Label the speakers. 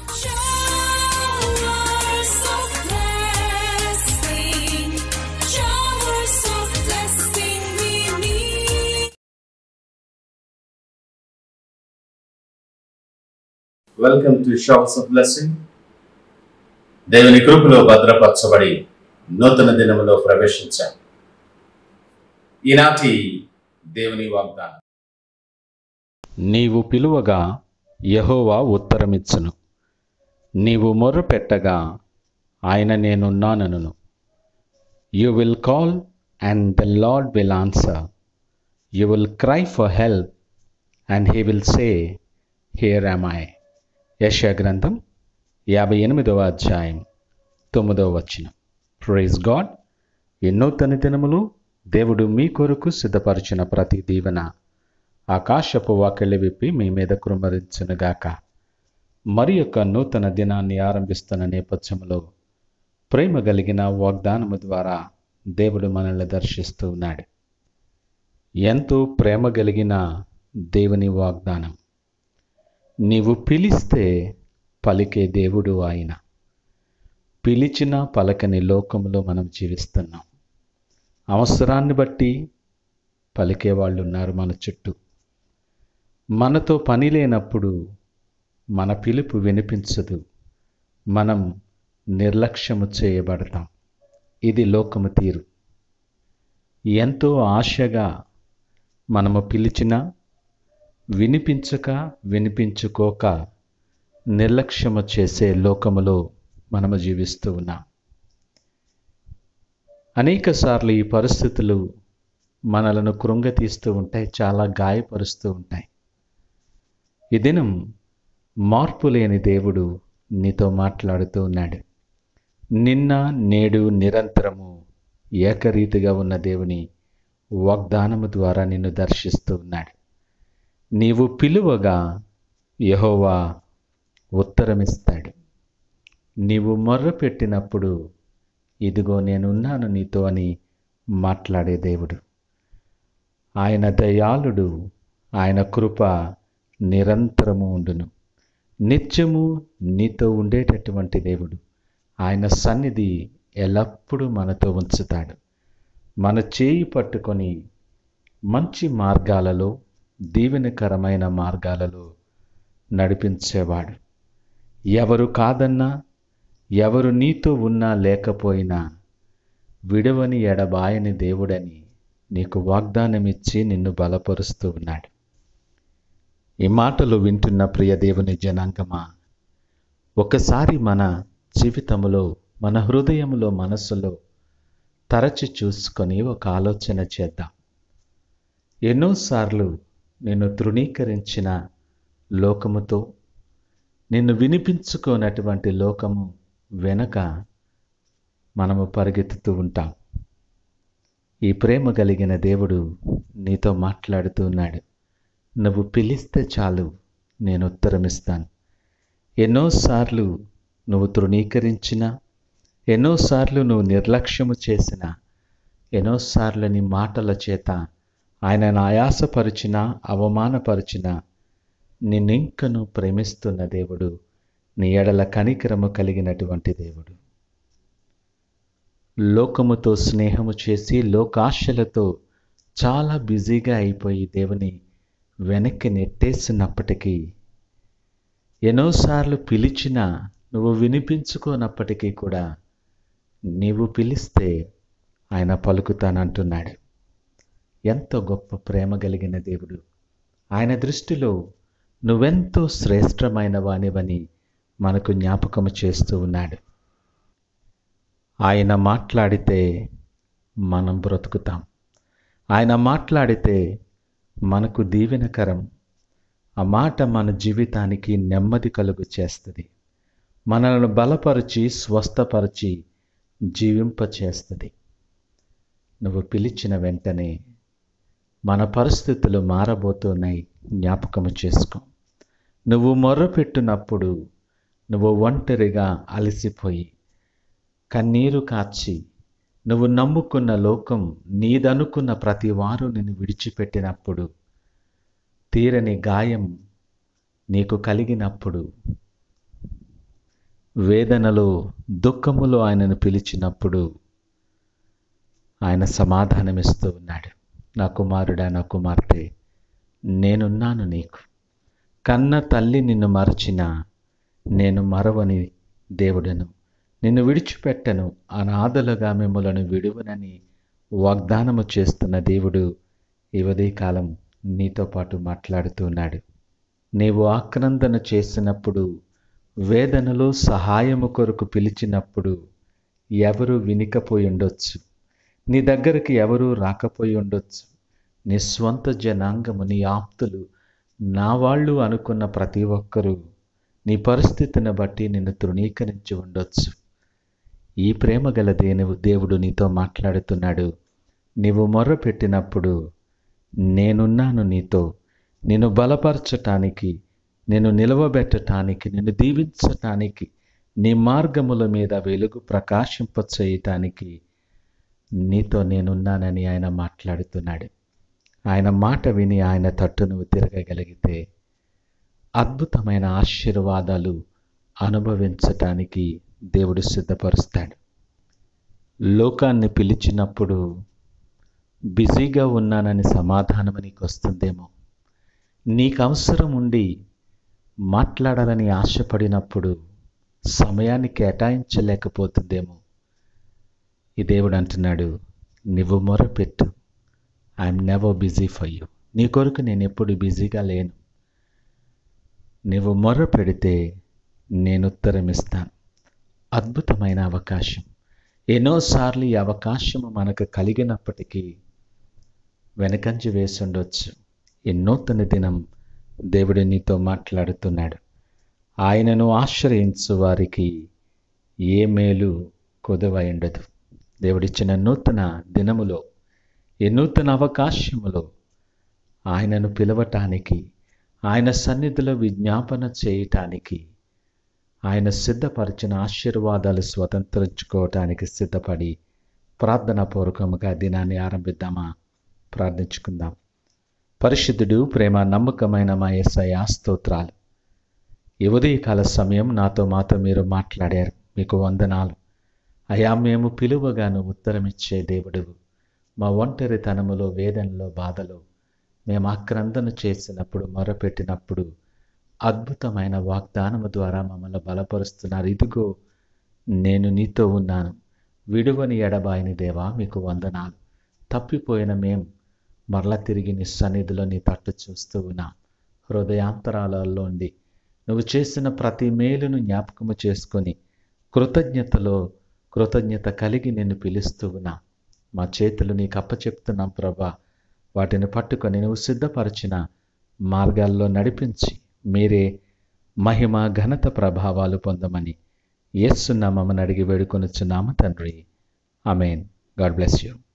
Speaker 1: Showers of blessing, showers of blessing we need.
Speaker 2: Welcome to showers of blessing. దేవుని కృపలో భద్రపరచబడి నూతన దినములో ప్రవేశించాం. ఈనాటి దేవుని వాగ్దానం.
Speaker 3: నీవు పిలువగా యెహోవా ఉత్తరమిచ్చును, నీవు మొర్ర పెట్టగా ఆయన నేనున్నానను. You will call and the lord will answer, you will cry for help and he will say here am I. Yeshaya గ్రంథం 58వ అధ్యాయం 9వ వచనం. Praise God. ఈ నూతన దినములు దేవుడు మీ కొరకు సిద్ధపరిచిన ప్రతి దీవెన ఆకాశపు వాకిలి విప్పి మీ మీద కుమ్మరించునుగాక. మరి యొక్క నూతన దినాన్ని ఆరంభిస్తున్న నేపథ్యంలో ప్రేమ కలిగిన వాగ్దానము ద్వారా దేవుడు మనల్ని దర్శిస్తూ ఉన్నాడు. ఎంతో ప్రేమ కలిగిన దేవుని వాగ్దానం. నీవు పిలిస్తే పలికే దేవుడు ఆయన. పిలిచిన పలకని లోకంలో మనం జీవిస్తున్నాం. అవసరాన్ని బట్టి పలికే వాళ్ళు ఉన్నారు మన చుట్టూ. మనతో పని లేనప్పుడు మన పిలుపు వినిపించదు, మనం నిర్లక్ష్యము చేయబడతాం. ఇది లోకము తీరు. ఎంతో ఆశగా మనము పిలిచినా వినిపించుకోక నిర్లక్ష్యము చేసే లోకములో మనము జీవిస్తూ ఉన్నాం. అనేక సార్లు ఈ పరిస్థితులు మనలను కృంగతీస్తూ ఉంటాయి, చాలా గాయపరుస్తూ ఉంటాయి. ఈ దినం మార్పు లేని దేవుడు నీతో మాట్లాడుతూ ఉన్నాడు. నిన్న నేడు నిరంతరము ఏకరీతిగా ఉన్న దేవుని వాగ్దానము ద్వారా నిన్ను దర్శిస్తూ ఉన్నాడు. నీవు పిలువగా యెహోవా ఉత్తరమిస్తాడు. నీవు మొర్ర పెట్టినప్పుడు ఇదిగో నేనున్నాను నీతో అని మాట్లాడే దేవుడు. ఆయన దయాళుడు, ఆయన కృప నిరంతరము ఉండును. నిత్యము నీతో ఉండేటటువంటి దేవుడు. ఆయన సన్నిధి ఎల్లప్పుడూ మనతో ఉంచుతాడు. మన చేయి పట్టుకొని మంచి మార్గాలలో, దీవెనకరమైన మార్గాలలో నడిపించేవాడు. ఎవరు కాదన్నా, ఎవరు నీతో ఉన్నా లేకపోయినా విడవని ఎడబాయని దేవుడని నీకు వాగ్దానమిచ్చి నిన్ను బలపరుస్తూ ఉన్నాడు. ఈ మాటలు వింటున్న ప్రియ దేవుని జనాంగమా, ఒకసారి మన జీవితంలో, మన హృదయంలో, మనస్సులో తరచి చూసుకొని ఒక ఆలోచన చేద్దాం. ఎన్నోసార్లు నిన్ను తృణీకరించిన లోకముతో, నిన్ను వినిపించుకోనటువంటి లోకము వెనక మనము పరిగెత్తుతూ ఉంటాం. ఈ ప్రేమ కలిగిన దేవుడు నీతో మాట్లాడుతూ ఉన్నాడు. నువ్వు పిలిస్తే చాలు, నేను ఉత్తరమిస్తాను. ఎన్నోసార్లు నువ్వు తృణీకరించినా, ఎన్నోసార్లు నువ్వు నిర్లక్ష్యము చేసినా, ఎన్నోసార్లు నీ మాటల చేత ఆయనను ఆయాసపరిచినా, అవమానపరిచినా, నిన్నింకను ప్రేమిస్తున్న దేవుడు, నీ ఎడల కనికరము కలిగినటువంటి దేవుడు. లోకముతో స్నేహము చేసి, లోకాశలతో చాలా బిజీగా అయిపోయి దేవుని వెనక్కి నెట్టేసినప్పటికీ, ఎన్నోసార్లు పిలిచినా నువ్వు వినిపించుకోనప్పటికీ కూడా నీవు పిలిస్తే ఆయన పలుకుతానంటున్నాడు. ఎంతో గొప్ప ప్రేమ కలిగిన దేవుడు. ఆయన దృష్టిలో నువ్వెంతో శ్రేష్టమైన వానివని మనకు జ్ఞాపకము చేస్తూ ఉన్నాడు. ఆయన మాట్లాడితే మనం బ్రతుకుతాం. ఆయన మాట్లాడితే మనకు దీవెనకరం. ఆ మాట మన జీవితానికి నెమ్మది కలుగు చేస్తుంది. మనల్ని బలపరిచి, స్వస్థపరిచి, జీవింపచేస్తుంది. నువ్వు పిలిచిన వెంటనే మన పరిస్థితులు మారబోతున్నాయి. జ్ఞాపకము చేసుకో. నువ్వు మొర్రపెట్టినప్పుడు, నువ్వు ఒంటరిగా అలసిపోయి కన్నీరు కార్చి, నువ్వు నమ్ముకున్న లోకం, నీదనుకున్న ప్రతి వారు నిన్ను విడిచిపెట్టినప్పుడు, తీరని గాయం నీకు కలిగినప్పుడు, వేదనలో, దుఃఖములో ఆయనను పిలిచినప్పుడు ఆయన సమాధానమిస్తూ ఉన్నాడు. నా కుమారుడా, నా కుమార్తె, నేనున్నాను నీకు. కన్న తల్లి నిన్ను మరచినా నేను మరవని దేవుడను, నిన్ను విడిచిపెట్టను, అనాథలుగా మిమ్మలను విడువనని వాగ్దానము చేస్తున్న దేవుడు ఈ ఉదయకాలం నీతో పాటు మాట్లాడుతున్నాడు. నీవు ఆక్రందన చేసినప్పుడు, వేదనలో సహాయము కొరకు పిలిచినప్పుడు ఎవరు వినకపోయి ఉండొచ్చు, నీ దగ్గరికి ఎవరూ రాకపోయి ఉండొచ్చు. నీ స్వంత జనాంగము, నీ ఆప్తులు, నా వాళ్ళు అనుకున్న ప్రతి ఒక్కరూ నీ పరిస్థితిని బట్టి నిన్ను తృణీకరించి ఉండొచ్చు. ఈ ప్రేమ గల దేవుడు నీతో మాట్లాడుతున్నాడు. నీవు మొర్ర పెట్టినప్పుడు నేనున్నాను నీతో, నిన్ను బలపరచటానికి, నిన్ను నిలవబెట్టటానికి, నిన్ను దీవించటానికి, నీ మార్గముల మీద వెలుగు ప్రకాశింపచేయటానికి నీతో నేనున్నానని ఆయన మాట్లాడుతున్నాడు. ఆయన మాట విని ఆయన తట్టు నువ్వు తిరగగలిగితే అద్భుతమైన ఆశీర్వాదాలు అనుభవించటానికి దేవుడు సిద్ధపరుస్తాడు. లోకాన్ని పిలిచినప్పుడు బిజీగా ఉన్నానని సమాధానం నీకు వస్తుందేమో. నీకు అవసరం ఉండి మాట్లాడాలని ఆశపడినప్పుడు సమయాన్ని కేటాయించలేకపోతుందేమో. ఈ దేవుడు అంటున్నాడు, నువ్వు మొరపెట్టు, I'm never busy for you. నీ కొరకు నేను ఎప్పుడు బిజీగా లేను. నువ్వు మొర్ర పెడితే నేను ఉత్తరం ఇస్తాను. అద్భుతమైన అవకాశం. ఎన్నోసార్లు ఈ అవకాశము మనకు కలిగినప్పటికీ వెనకంజ వేసి ఉండొచ్చు. ఈ నూతన దినం దేవుడు నీతో మాట్లాడుతున్నాడు. ఆయనను ఆశ్రయించు వారికి ఏ మేలు కొదవై ఉండదు. దేవుడిచ్చిన నూతన దినములో, ఈ నూతన అవకాశములో ఆయనను పిలవటానికి, ఆయన సన్నిధిలో విజ్ఞాపన చేయటానికి, ఆయన సిద్ధపరిచిన ఆశీర్వాదాలు స్వతంత్రించుకోవటానికి సిద్ధపడి ప్రార్థనాపూర్వకముగా దినాన్ని ఆరంభిద్దామా? ప్రార్థించుకుందాం. పరిశుద్ధుడు, ప్రేమ నమ్మకమైన మా యేసయ్యా, స్తోత్రాలు. ఈ ఉదయకాల సమయం మాతో మీరు మాట్లాడారు. మీకు వందనాలు అయ్యా. మేము పిలువగాను ఉత్తరమిచ్చే దేవుడువు. మా ఒంటరితనములో, వేదనలో, బాధలో మేము ఆక్రందన చేసినప్పుడు, మొరపెట్టినప్పుడు అద్భుతమైన వాగ్దానము ద్వారా మమ్మల్ని బలపరుస్తున్నారు. ఇదిగో నేను నీతో ఉన్నాను, విడువని ఎడబాయని దేవా, మీకు వందనాలు. తప్పిపోయిన మేము మరలా తిరిగి నీ సన్నిధిలో నీ తట్టు చూస్తూ ఉన్నాం. హృదయాంతరాలలోండి నువ్వు చేసిన ప్రతి మేలును జ్ఞాపకము చేసుకొని కృతజ్ఞత కలిగి నిన్ను పిలుస్తూ ఉన్నా. మా చేతులు నీకు అప్పచెప్తున్నాం ప్రభా. వాటిని పట్టుకొని నువ్వు సిద్ధపరిచిన మార్గాల్లో నడిపించి మీరే మహిమ, ఘనత, ప్రభావాలు పొందమని యేసు నామమున అడిగి వేడుకొనుచున్నాము తండ్రి. ఆమేన్. God bless you.